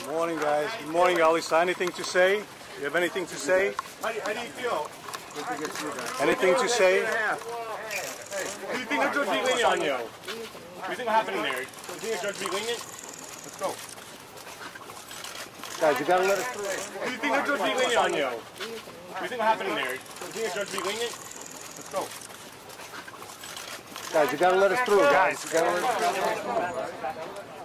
Morning, guys. Good morning, Allison. Anything to say? You have anything to say? How do you feel? Anything to say? Do you think the judge be lenient on you? What do you think will happen in there? Do you think the judge be lenient? Let's go. Guys, you gotta let us through. Do you think the judge be lenient on you? What do you think will happen in there? Do you think the judge be lenient? Let's go. Guys, you gotta let us through, guys. You gotta let us through.